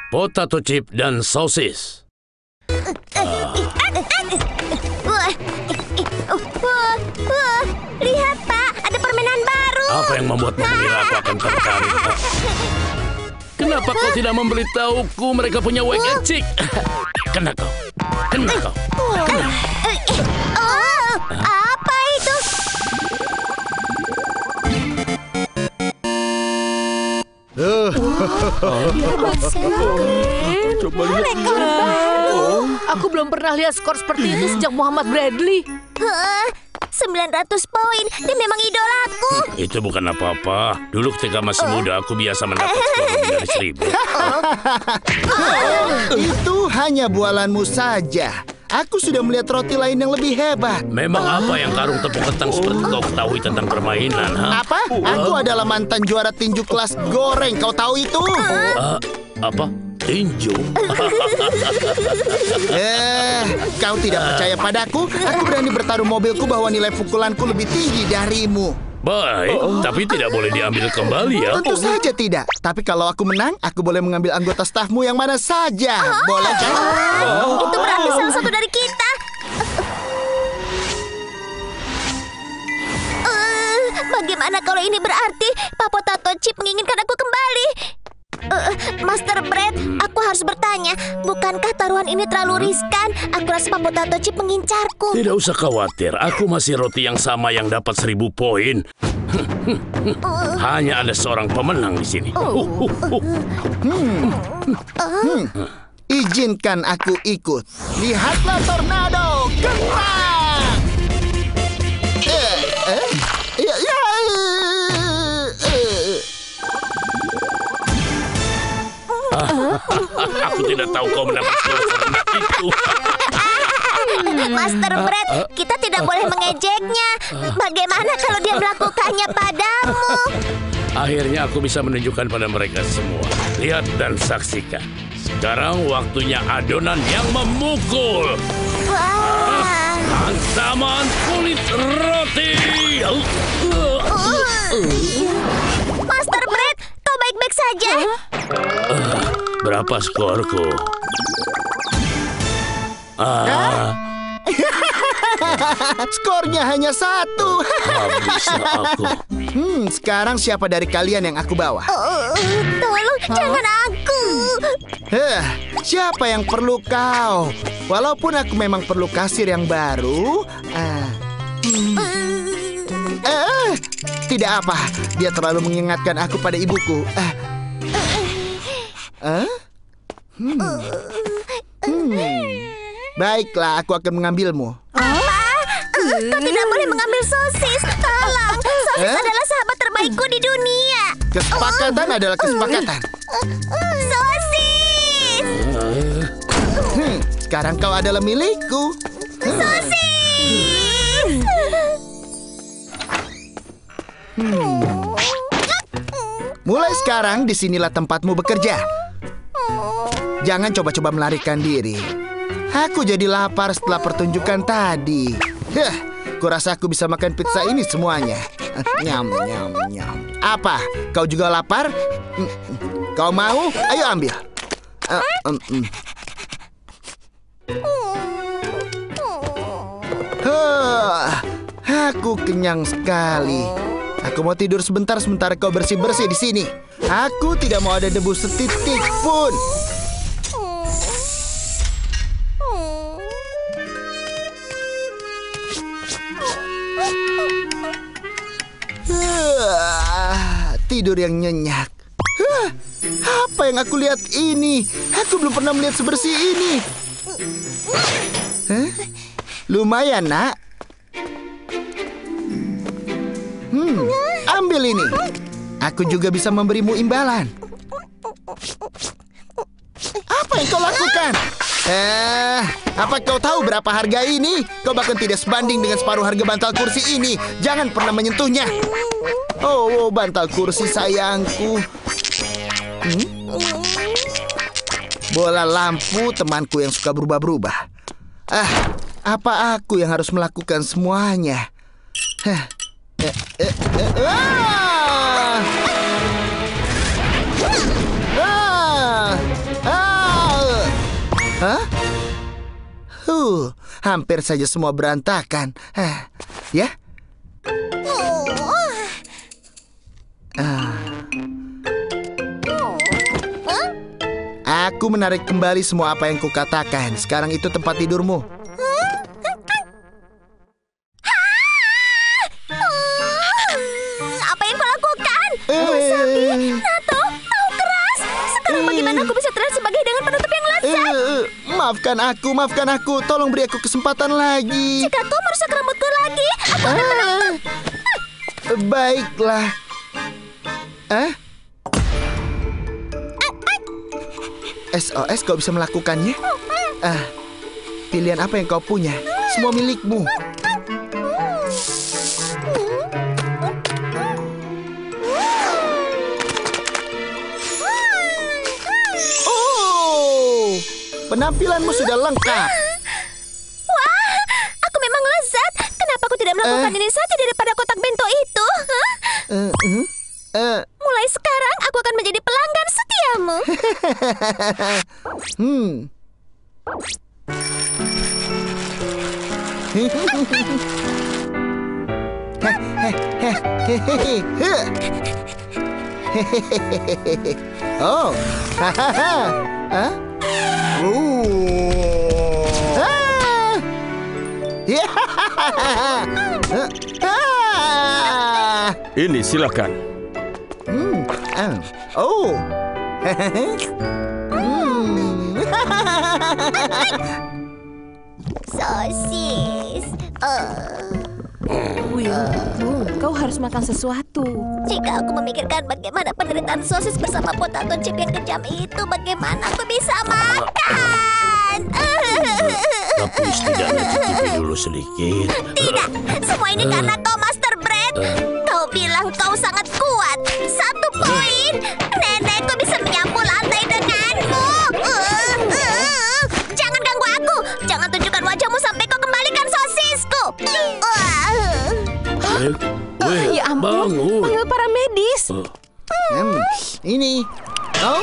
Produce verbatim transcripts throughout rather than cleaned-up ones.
potato chip dan sosis. Wah, wah, wah, lihat Pak, ada permainan baru. Apa yang membuatmu mengira aku akan tertarik? Kenapa kau tidak memberitahuku mereka punya wek ecik? Kena kau, kena kau. Kena. Oh, apa itu? Coba lihat. Aku belum pernah lihat skor seperti itu sejak Muhammad Bradley. Hah, sembilan ratus poin, dia memang idolaku. Itu bukan apa-apa. Dulu ketika masih muda, aku biasa mendapat skor lebih dari seribu. Itu hanya bualanmu saja. Aku sudah melihat roti lain yang lebih hebat. Memang apa yang karung tepung kentang seperti kau ketahui tentang permainan, ha? Apa? Aku adalah mantan juara tinju kelas goreng. Kau tahu itu? Uh, apa? Tinju? Eh, kau tidak percaya padaku? Aku berani bertaruh mobilku bahwa nilai pukulanku lebih tinggi darimu. Baik, tapi tidak boleh diambil kembali ya. Tentu saja tidak. Tapi kalau aku menang, aku boleh mengambil anggota stafmu yang mana saja. Boleh kan? Itu berarti salah satu dari kita. Uh, bagaimana kalau ini berarti Pak Potato Chip menginginkan aku kembali? Uh, Master Brad, aku harus bertanya, bukankah taruhan ini terlalu riskan? Aku rasa Pak Potato Chip mengincarku. Tidak usah khawatir, aku masih roti yang sama yang dapat seribu poin. Hanya ada seorang pemenang di sini. Hmm. Hmm. Izinkan aku ikut. Lihatlah tornado, gerak! Eh, eh, ya, ya, eh. Aku tidak tahu kau mendapat skor serendah itu. Master Brad, kita tidak boleh mengejeknya. Bagaimana kalau dia melakukannya padamu? Akhirnya aku bisa menunjukkan pada mereka semua. Lihat dan saksikan. Sekarang waktunya adonan yang memukul. Wah. Hantaman kulit roti. Master Brad, kau baik-baik saja? Uh, berapa skorku? Ah. Skornya hanya satu. Habis aku. Hmm, sekarang siapa dari kalian yang aku bawa? Oh, tolong, jangan aku. Heh, siapa yang perlu kau? Walaupun aku memang perlu kasir yang baru. Ah. Hmm. Eh, tidak apa. Dia terlalu mengingatkan aku pada ibuku. Ah. Ah? Hmm. Hmm. Baiklah, aku akan mengambilmu. Apa? Uh, kau tidak boleh mengambil sosis. Tolong, sosis Eh? adalah sahabat terbaikku di dunia. Kesepakatan adalah kesepakatan. Sosis! Hmm, sekarang kau adalah milikku. Sosis! Hmm. Mulai sekarang, disinilah tempatmu bekerja. Jangan coba-coba melarikan diri. Aku jadi lapar setelah pertunjukan tadi. Heh, kurasa aku bisa makan pizza ini semuanya. Nyam, nyam, nyam. Apa? Kau juga lapar? Kau mau? Ayo ambil. Uh, um, um. Huh, aku kenyang sekali. Aku mau tidur sebentar sementara kau bersih-bersih di sini. Aku tidak mau ada debu setitik pun. Uh, tidur yang nyenyak. Huh, apa yang aku lihat ini? Aku belum pernah melihat sebersih ini. Huh? Lumayan, nak. Hmm, ambil ini. Aku juga bisa memberimu imbalan. Apa yang kau lakukan? Eh, apa kau tahu berapa harga ini? Kau bahkan tidak sebanding dengan separuh harga bantal kursi ini. Jangan pernah menyentuhnya. Oh, oh bantal kursi sayangku. Hmm? Bola lampu temanku yang suka berubah-berubah. Ah, apa aku yang harus melakukan semuanya? Hah. Eh, eh, eh, ah! Ah! Ah! Uh, hampir saja semua berantakan. Hah, ya? Ah. Aku menarik kembali semua apa yang kukatakan. Sekarang itu tempat tidurmu. Apa yang kau lakukan? Wasabi, Nato, tahu keras. Sekarang bagaimana aku bisa terlihat sebagai hidangan penutup yang lezat? Eh, maafkan aku, maafkan aku. Tolong beri aku kesempatan lagi. Jika kau merusak rambutku lagi, aku akan menuntut. Ah, baiklah. Ah? S O S kau bisa melakukannya? Ah, pilihan apa yang kau punya? Semua milikmu. Oh, penampilanmu sudah lengkap. Wah, aku memang lezat. Kenapa aku tidak melakukan Eh. ini saja daripada kotak bento itu? Hah? Eh, eh, eh, Mulai sekarang aku akan menjadi pelanggan setiamu. hmm. Oh, hahaha. Hah? Uh. Ah. Ah. Ini silakan. Hmm. Ah. Oh. Hmm. Sosis. Eh, Will, Moon, kau harus makan sesuatu. jika aku memikirkan bagaimana penderitaan sosis bersama potato chip yang kejam itu, bagaimana aku bisa makan? Tapi setidaknya cicipi dulu sedikit. Tidak, semua ini karena kau, Master Bread. Kau bilang kau sangat kuat. Satu poin. Nenekku bisa menyapu lantai denganmu. Uh, uh. Jangan ganggu aku. Jangan tunjukkan wajahmu sampai kau kembalikan sosisku. Uh. Will, Will, Ya ampun, bangun. panggil para medis. Hmm. Ini. Oh.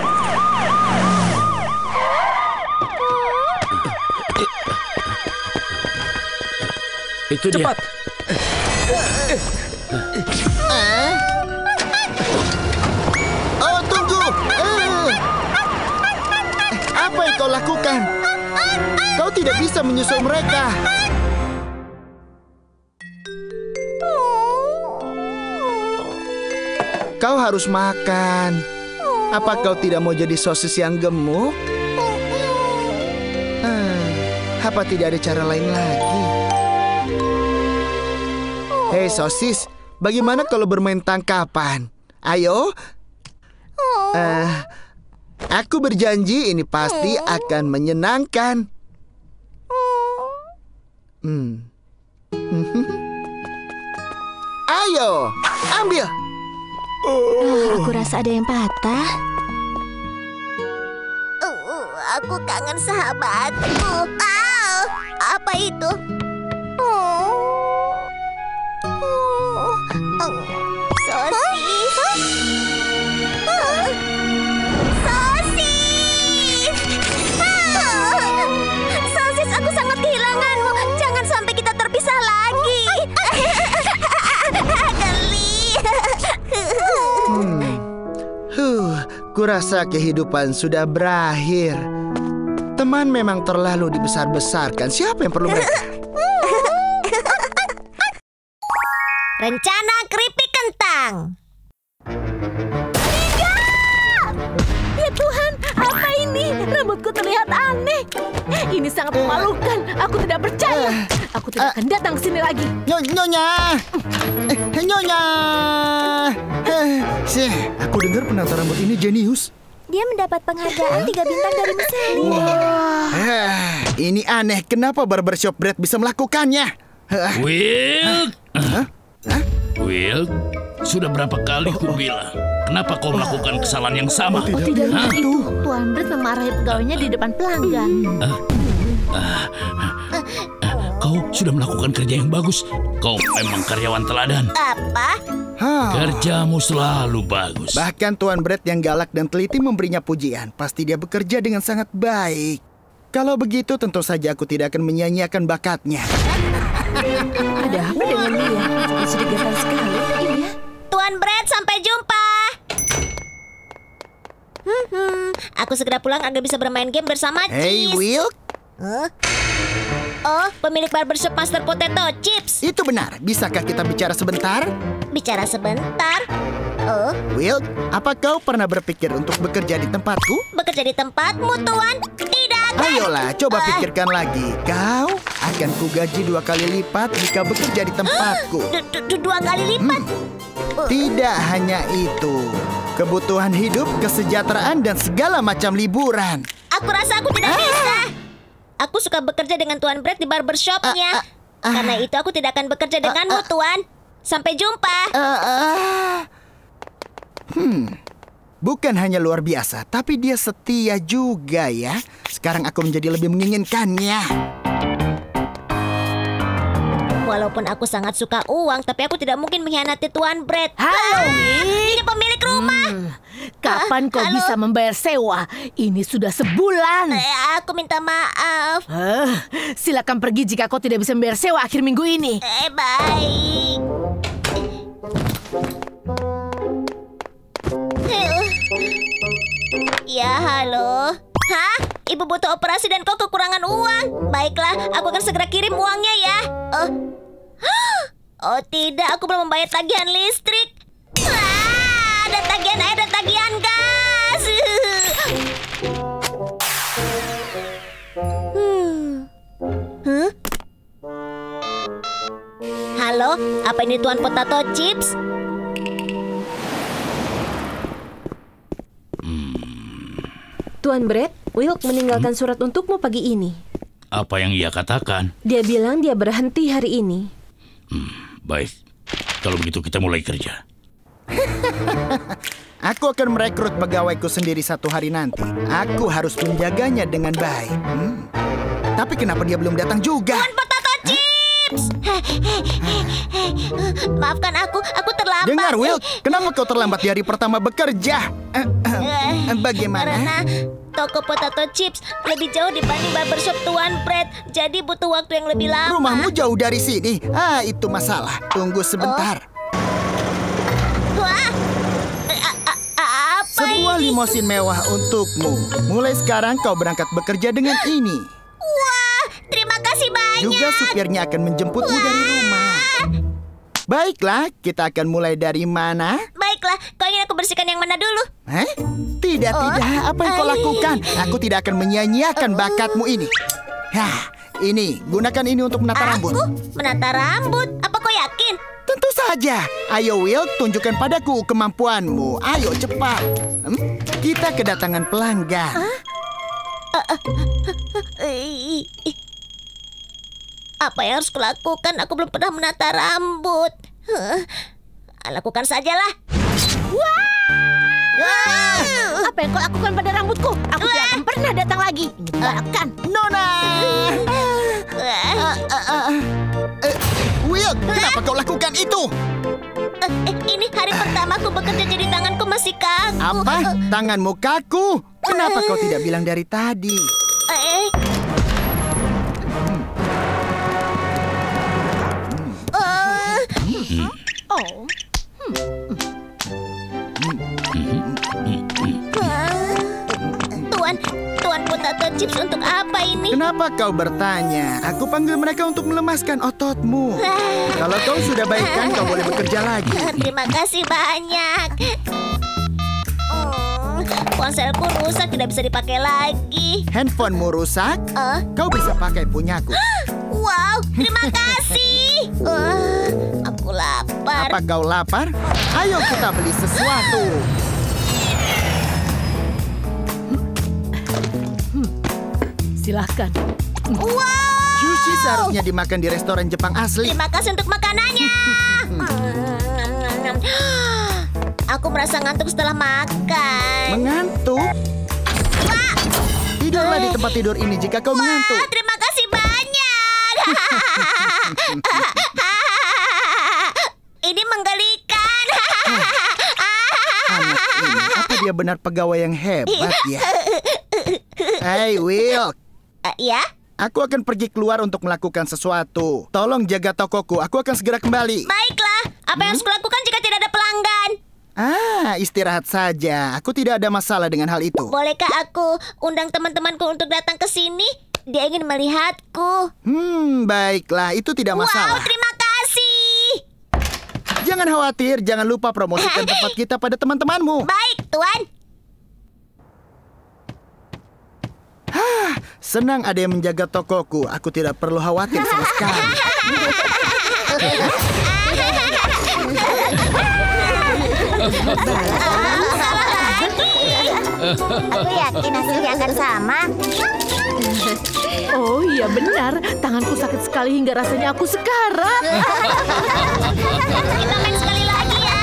Itu dia. Cepat. Ah. Oh, tunggu. Eh. Apa yang kau lakukan? Kau tidak bisa menyusul mereka. Kau harus makan. Apa kau tidak mau jadi sosis yang gemuk? Ah, apa tidak ada cara lain lagi? Hei sosis, bagaimana kalau bermain tangkapan? Ayo. Eh, aku berjanji ini pasti akan menyenangkan. Hmm. Ayo, ambil. Aku rasa ada yang patah. Uh, aku kangen sahabatku. Au, apa itu? Oh. Oh. Oh. Sosis. Oh. Sosis. Ah. Sosis, aku sangat kehilanganmu. Jangan sampai kita terpisah lagi. Geli. Huh, kurasa kehidupan sudah berakhir. Teman memang terlalu dibesar-besarkan. Siapa yang perlu mereka? Rencana keripik kentang. Ya Tuhan, apa ini? Rambutku terlihat aneh. Ini sangat memalukan. Aku tidak percaya. Aku tidak akan datang ke sini lagi. Nyo- Nyonya, Eh, Nyonya. Eh, sih, aku dengar penata rambut ini jenius. Dia mendapat penghargaan tiga bintang dari Michelin. Eh, ini aneh. Kenapa barbershop Bread bisa melakukannya? Eh, Will, Will, sudah berapa kali ku bilang? Kenapa kau melakukan kesalahan yang sama? Oh tidak, Hah? itu Tuan Brett memarahi pegawainya di depan pelanggan. Kau sudah melakukan kerja yang bagus. Kau memang karyawan teladan. Apa? Hah. Kerjamu selalu bagus. Bahkan Tuan Bread yang galak dan teliti memberinya pujian. Pasti dia bekerja dengan sangat baik. Kalau begitu tentu saja aku tidak akan menyia-nyiakan bakatnya. Ada apa dengan dia? Sedih getar sekali. Iya. Tuan Brett, sampai jumpa. Hmm, hmm. Aku segera pulang agar bisa bermain game bersama Hey, Cheese. Will. Huh? Oh, pemilik barbershop Master Potato Chips. Itu benar. Bisakah kita bicara sebentar? Bicara sebentar. Oh, Will, apa kau pernah berpikir untuk bekerja di tempatku? bekerja di tempatmu, Tuan? Tidak kan? Ayolah, coba Ah. pikirkan lagi. Kau akan kugaji dua kali lipat jika bekerja di tempatku. Du- du- du- Dua kali lipat. Tidak hanya itu. Kebutuhan hidup, kesejahteraan, dan segala macam liburan. Aku rasa aku tidak bisa. Aku suka bekerja dengan Tuan Brett di barbershopnya. Ah, ah, ah. Karena itu aku tidak akan bekerja denganmu, Tuan. Sampai jumpa. Ah, ah. Hmm, bukan hanya luar biasa, tapi dia setia juga ya. Sekarang aku menjadi lebih menginginkannya. Walaupun aku sangat suka uang, tapi aku tidak mungkin mengkhianati Tuan Brett. Halo, Ah, Will. ini pemilik rumah. Hmm, kapan Ah, kau halo. bisa membayar sewa? Ini sudah sebulan. Eh, aku minta maaf. Ah, silakan pergi jika kau tidak bisa membayar sewa akhir minggu ini. Eh, baik. Ya, halo. Hah? Ibu butuh operasi dan kau kekurangan uang. Baiklah, aku akan segera kirim uangnya ya. Oh, oh tidak, aku belum membayar tagihan listrik. Ah, ada tagihan air dan tagihan gas. Hmm. Huh? Halo, apa ini Tuan Potato Chips? Tuan Brett, Wilk meninggalkan surat untukmu pagi ini. Apa yang ia katakan? Dia bilang dia berhenti hari ini. Hmm, baik. Kalau begitu kita mulai kerja. Aku akan merekrut pegawaiku sendiri satu hari nanti. Aku harus menjaganya dengan baik. Hmm. Tapi kenapa dia belum datang juga? Tuan Potato Chips! Maafkan aku, aku terlambat. Dengar, Will, kenapa kau terlambat di hari pertama bekerja? Eh, eh, Eh, Bagaimana? Karena toko Potato Chips lebih jauh dibanding barbershop Tuan Brett. Jadi butuh waktu yang lebih lama. Rumahmu jauh dari sini. Ah, itu masalah. Tunggu sebentar. Wah! Eh, a- a- a- Apa Sebuah ini? limosin mewah untukmu. Mulai sekarang kau berangkat bekerja dengan ini. Wah, terima kasih banyak. Juga supirnya akan menjemputmu dari rumah. Baiklah, kita akan mulai dari mana? Baiklah, kau ingin aku bersihkan yang mana dulu? Hah? Tidak, Oh. tidak. Apa yang kau Ai. lakukan? Aku tidak akan menyia-nyiakan Oh. bakatmu ini. Hah, ini. Gunakan ini untuk menata rambut. Aku menata rambut. Apa kau yakin? Tentu saja. Ayo, Will, tunjukkan padaku kemampuanmu. Ayo, cepat. Hmm? Kita kedatangan pelanggan. Eh, Apa yang harus kulakukan? Aku belum pernah menata rambut. Huh. Lakukan sajalah. Apa yang kau lakukan pada rambutku? Aku tidak akan pernah datang lagi. Bahkan. Nona! Wah. Eh, Will, kenapa kau lakukan itu? Eh, eh, ini hari pertama aku bekerja, jadi tanganku masih kaku. Apa? Tanganmu kaku? Kenapa kau tidak bilang dari tadi? Eh. Eh. Oh, Tuan, Tuan Potato Chips untuk apa ini? Kenapa kau bertanya? Aku panggil mereka untuk melemaskan ototmu. Kalau kau sudah baikkan, kau boleh bekerja lagi. Terima kasih banyak. Hmm, ponselku rusak, tidak bisa dipakai lagi. Handphonemu rusak? Eh, Kau bisa pakai punyaku. wow, terima kasih. Eh, aku lapar. Apa kau lapar? Ayo kita beli sesuatu. silahkan. Wow, Sushi seharusnya dimakan di restoran Jepang asli. terima kasih untuk makanannya. Hmm. Aku merasa ngantuk setelah makan. Mengantuk? Tidurlah di tempat tidur ini jika kau mengantuk. Wah, terima kasih banyak. Ini menggelikan. Anak ini, apa dia benar pegawai yang hebat ya? Hey, Will, Uh, ya? Aku akan pergi keluar untuk melakukan sesuatu. Tolong jaga tokoku, aku akan segera kembali. Baiklah, apa yang harus kulakukan jika tidak ada pelanggan? Ah, istirahat saja. Aku tidak ada masalah dengan hal itu. Bolehkah aku undang teman-temanku untuk datang ke sini? Dia ingin melihatku. Hmm, baiklah, itu tidak masalah. Wow, terima kasih. Jangan khawatir, jangan lupa promosikan tempat kita pada teman-temanmu. Baik, Tuan. Senang ada yang menjaga tokoku. Aku tidak perlu khawatir sama sekali. Aku yakin hasilnya akan sama. Oh iya benar, tanganku sakit sekali hingga rasanya aku sekarat. Kita main sekali lagi ya.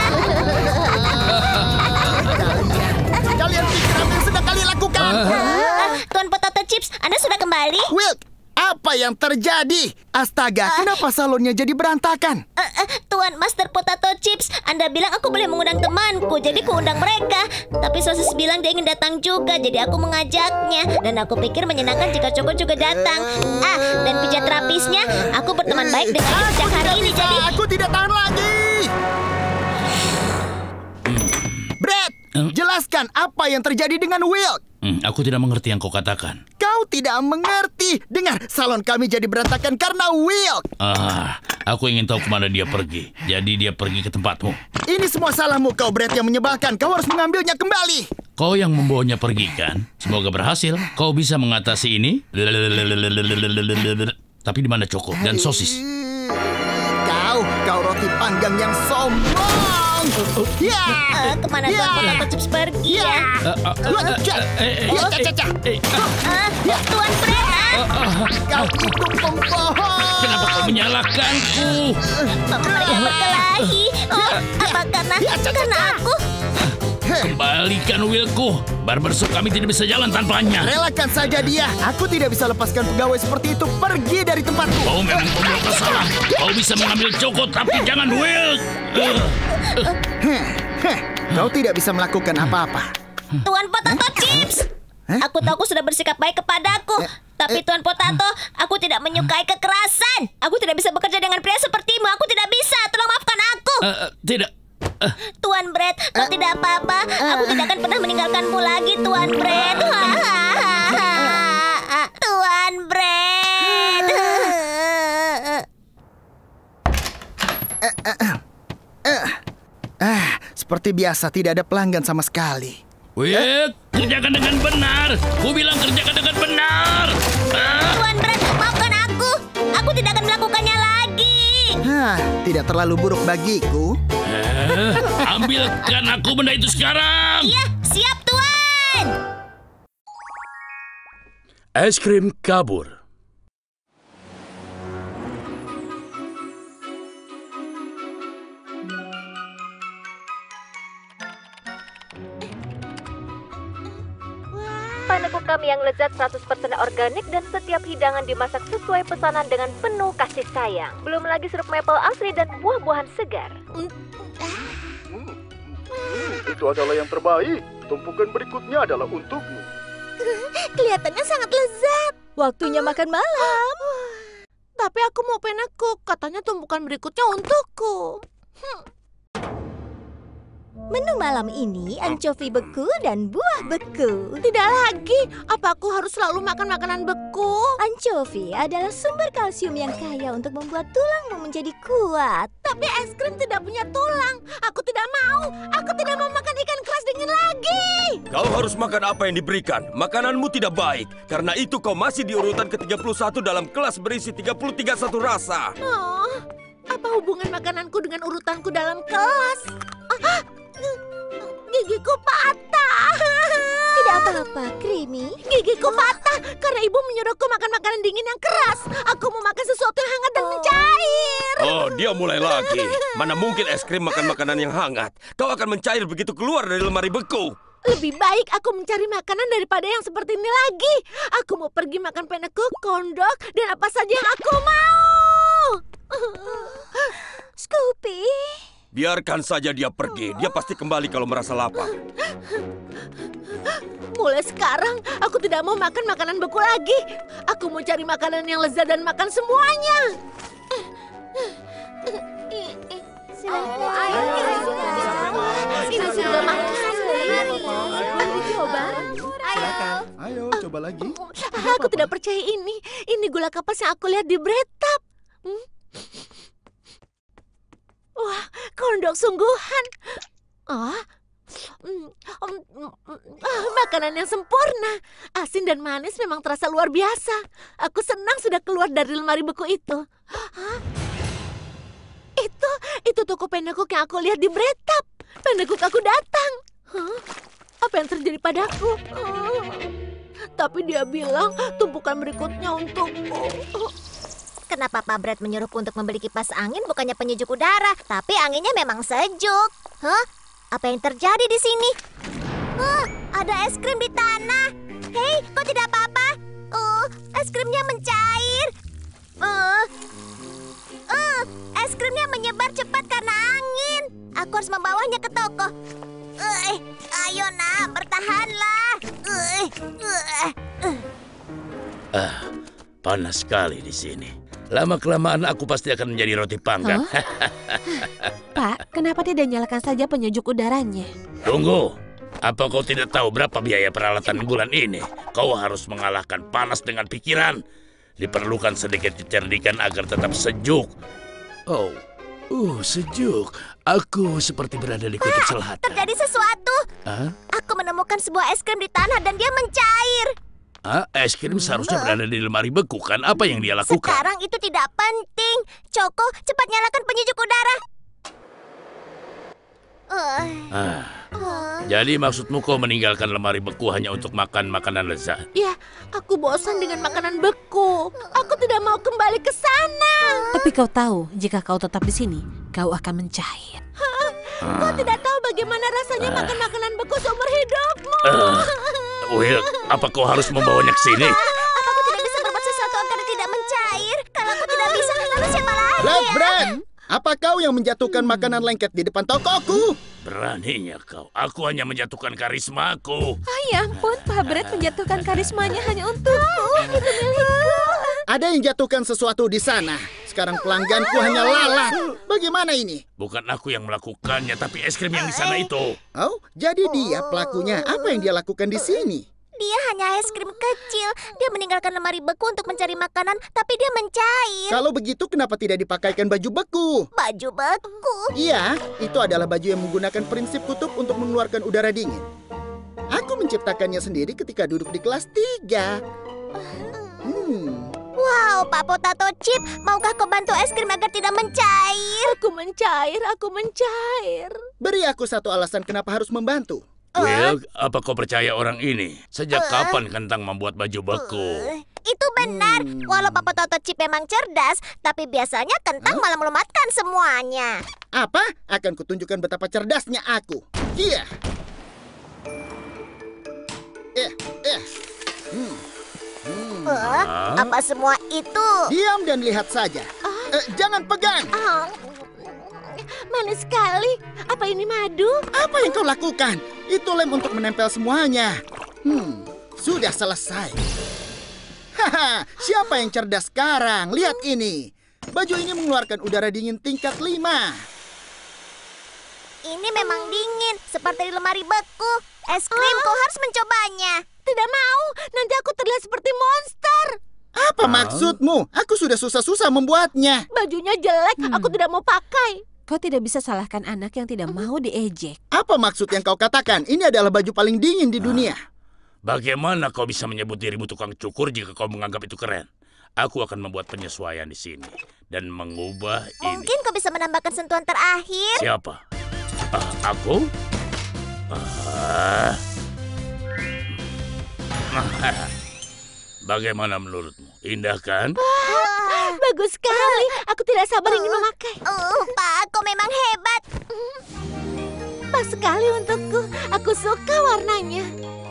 Kalian pikir apa yang sedang kalian lakukan? Uh, Tuan Potato Chips, Anda sudah kembali? Wilk, apa yang terjadi? Astaga, kenapa salonnya jadi berantakan? Uh, uh, Tuan Master Potato Chips, Anda bilang aku boleh mengundang temanku, jadi ku undang mereka. Tapi Sosis bilang dia ingin datang juga, jadi aku mengajaknya. Dan aku pikir menyenangkan jika Choco juga datang. Ah, dan pijat terapisnya, aku berteman baik dengan dia sejak hari ini, bisa, jadi... aku tidak tahan lagi. Brad, jelaskan apa yang terjadi dengan Wilk. Hmm, aku tidak mengerti yang kau katakan. Kau tidak mengerti. Dengar, salon kami jadi berantakan karena Wilk. Ah, aku ingin tahu kemana dia pergi. Jadi dia pergi ke tempatmu. Ini semua salahmu kau, Brad, yang menyebalkan. Kau harus mengambilnya kembali. Kau yang membawanya pergi kan? Semoga berhasil. Kau bisa mengatasi ini. Tapi di mana Choco dan Sosis? Kau, kau roti panggang yang sombong. Ya. Uh, kemana Tuan Potato Chips pergi ya? Ah, ah, Lu cek. eh, eh, Ya, eh, cek, cek. eh, ah, Uh, Tuan Fred, ah? Kau itu pembohong. Kenapa kau menyalahkanku? Mereka berkelahi. Oh, apa karena, karena aku? Kembalikan Wilku. Barbershop kami tidak bisa jalan tanpanya. Relakan saja dia. Aku tidak bisa lepaskan pegawai seperti itu pergi dari tempatku. Kau memang pembuat masalah. Kau bisa mengambil Choco, tapi jangan Will. Heh, kau tidak bisa melakukan apa-apa. Tuan Potato Chips. Aku tahu kau sudah bersikap baik kepadaku. Tapi Tuan Potato, aku tidak menyukai kekerasan. Aku tidak bisa bekerja dengan pria sepertimu. Aku tidak bisa. Tolong maafkan aku. Uh, uh, tidak. Uh, Tuan Brad, kau tidak apa-apa. Aku tidak akan pernah meninggalkanmu lagi, Tuan Brad. Tuan Brad. Ah, seperti biasa tidak ada pelanggan sama sekali. Will, kerjakan dengan benar. Ku bilang kerjakan dengan benar. Ah. Tuan Brad, maafkan aku. Aku tidak akan melakukannya lagi. Hah, tidak terlalu buruk bagiku. Eh, ambilkan aku benda itu sekarang. Iya, siap Tuan. Es krim kabur. Panekuk kami yang lezat seratus persen organik dan setiap hidangan dimasak sesuai pesanan dengan penuh kasih sayang. Belum lagi sirup maple asli dan buah-buahan segar. Itu adalah yang terbaik. Tumpukan berikutnya adalah untukmu. Kelihatannya sangat lezat. Waktunya makan malam. Tapi aku mau panekuk. Katanya tumpukan berikutnya untukku. Hmm. Menu malam ini ancovi beku dan buah beku. Tidak lagi. Apa aku harus selalu makan makanan beku? Ancovi adalah sumber kalsium yang kaya untuk membuat tulangmu menjadi kuat. Tapi es krim tidak punya tulang. Aku tidak mau. Aku tidak mau makan ikan keras dingin lagi. Kau harus makan apa yang diberikan. Makananmu tidak baik. Karena itu kau masih di urutan ke tiga puluh satu dalam kelas berisi tiga puluh tiga satu rasa. Oh, apa hubungan makananku dengan urutanku dalam kelas? Ah, gigiku patah. Tidak apa-apa, Creamy. Gigiku patah karena ibu menyuruhku makan makanan dingin yang keras. Aku mau makan sesuatu yang hangat dan mencair. Oh, dia mulai lagi. Mana mungkin es krim makan makanan yang hangat. Kau akan mencair begitu keluar dari lemari beku. Lebih baik aku mencari makanan daripada yang seperti ini lagi. Aku mau pergi makan panekuk, kondok, dan apa saja yang aku mau. Scoopy. Biarkan saja dia pergi. Dia pasti kembali kalau merasa lapar. Mulai sekarang, aku tidak mau makan makanan beku lagi. Aku mau cari makanan yang lezat dan makan semuanya. Ini sudah makan. Mari coba. Ayo, coba lagi. Aku tidak percaya ini. Ini gula kapas yang aku lihat di Breadtub. Hmm? Wah, kondok sungguhan. Ah, mm, mm, mm, ah, makanan yang sempurna. Asin dan manis memang terasa luar biasa. Aku senang sudah keluar dari lemari beku itu. Hah? Itu, itu toko pendekuk yang aku lihat di Breadtub. Pendekuk aku datang. Hah? Apa yang terjadi padaku? Oh. Tapi dia bilang tumpukan berikutnya untukku. Oh. Kenapa Pak Brett menyuruhku untuk membeli kipas angin bukannya penyejuk udara, tapi anginnya memang sejuk. Hah? Apa yang terjadi di sini? Oh, ada es krim di tanah. Hei, kok tidak apa-apa? Oh, es krimnya mencair. Oh, oh, es krimnya menyebar cepat karena angin. Aku harus membawanya ke toko. Uh, ayo nak, bertahanlah. Uh, uh, uh. Ah, panas sekali di sini. Lama-kelamaan aku pasti akan menjadi roti panggang. Huh? Pak, kenapa tidak nyalakan saja penyejuk udaranya? Tunggu, apa kau tidak tahu berapa biaya peralatan bulan ini? Kau harus mengalahkan panas dengan pikiran. Diperlukan sedikit kecerdikan agar tetap sejuk. Oh, uh, sejuk. Aku seperti berada di kutub selatan. Terjadi sesuatu. Hah? Aku menemukan sebuah es krim di tanah dan dia mencair. Ah, es krim seharusnya berada di lemari beku kan? Apa yang dia lakukan? Sekarang itu tidak penting. Choco, cepat nyalakan penyejuk udara. Uh, Ah, uh. jadi maksudmu kau meninggalkan lemari beku hanya untuk makan makanan lezat? Ya, aku bosan dengan makanan beku. Aku tidak mau kembali ke sana. Tapi kau tahu, jika kau tetap di sini, kau akan mencair. Kau tidak tahu bagaimana rasanya makan makanan beku seumur hidupmu. Uh, Will, apa kau harus membawanya ke sini? Apa aku tidak bisa berbuat sesuatu agar tidak mencair? Kalau aku tidak bisa, lalu siapa lagi Brad, ya? Brad, apa kau yang menjatuhkan makanan lengket di depan tokoku? Beraninya kau, aku hanya menjatuhkan karismaku. Ah, ya ampun, Pak Brett menjatuhkan karismanya hanya untukku. Itu milikku. Ada yang jatuhkan sesuatu di sana. Sekarang pelangganku hanya lalat. Bagaimana ini? Bukan aku yang melakukannya, tapi es krim yang di sana itu. Oh, jadi dia pelakunya. Apa yang dia lakukan di sini? Dia hanya es krim kecil. Dia meninggalkan lemari beku untuk mencari makanan, tapi dia mencair. Kalau begitu, kenapa tidak dipakaikan baju beku? Baju beku. Iya, itu adalah baju yang menggunakan prinsip kutub untuk mengeluarkan udara dingin. Aku menciptakannya sendiri ketika duduk di kelas tiga. Hmm. Wow, Pak Potato Chip, maukah kau bantu es krim agar tidak mencair? Aku mencair, aku mencair. Beri aku satu alasan kenapa harus membantu. Will, apa kau percaya orang ini? Sejak kapan Kentang membuat baju beku? Uh, itu benar. Walau Pak Potato Chip memang cerdas, tapi biasanya Kentang malah melumatkan semuanya. Apa? Akan kutunjukkan betapa cerdasnya aku. Iya. Eh, eh. Hmm. Hmm. Uh, apa semua itu? Diam dan lihat saja. Eh, jangan pegang. Oh, Manis sekali. Apa ini madu? Apa yang kau lakukan? Itu lem untuk menempel semuanya. Hmm, sudah selesai. Haha, siapa yang cerdas sekarang? Lihat ini. Baju ini mengeluarkan udara dingin tingkat lima. ini memang dingin, seperti di lemari beku. Es krim, kau harus mencobanya. Tidak mau, nanti aku terlihat seperti monster. Apa maksudmu? Aku sudah susah-susah membuatnya. Bajunya jelek, aku tidak mau pakai. Kau tidak bisa salahkan anak yang tidak mau diejek. Apa maksud yang kau katakan? Ini adalah baju paling dingin di dunia. Bagaimana kau bisa menyebut dirimu tukang cukur jika kau menganggap itu keren? Aku akan membuat penyesuaian di sini dan mengubah ini. Mungkin kau bisa menambahkan sentuhan terakhir. Siapa? Ah, aku? Ah. Bagaimana menurutmu? Indah kan? Ah, bagus sekali. Aku tidak sabar ingin memakai. Oh, Pak, kau memang hebat. Pas sekali untukku. Aku suka warnanya.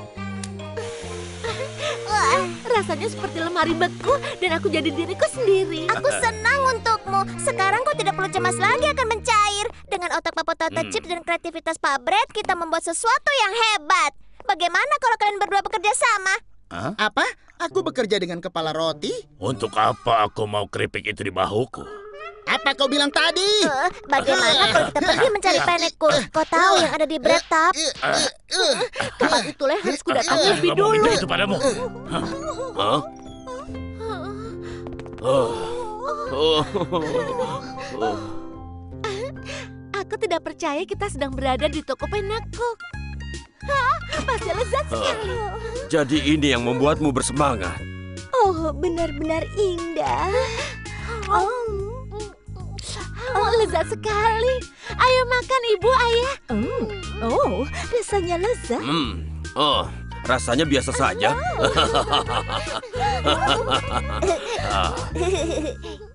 Wah, rasanya seperti lemari beku dan aku jadi diriku sendiri. Aku senang untukmu. Sekarang kau tidak perlu cemas lagi akan mencair. Dengan otak Pak Potato Hmm. Chips dan kreativitas Pak Brett, kita membuat sesuatu yang hebat. bagaimana kalau kalian berdua bekerja sama? Hah? Apa? Aku bekerja dengan kepala roti? Untuk apa aku mau keripik itu di bahuku? Apa kau bilang tadi? Uh, bagaimana kalau kita pergi mencari penekku? Kau tahu yang ada di bread tub? Tempat itulah yang harus kudatangi Aku lebih nggak mau dulu. minta itu padamu. Hah? Hah? Oh. Oh. Oh. Aku tidak percaya kita sedang berada di toko penekuk. Hah, pasti lezat sekali. Jadi ini yang membuatmu bersemangat. Oh, benar-benar indah. Oh, oh, lezat sekali. Ayo makan, Ibu, Ayah. Oh, oh, rasanya lezat. Hmm. Oh, rasanya biasa saja.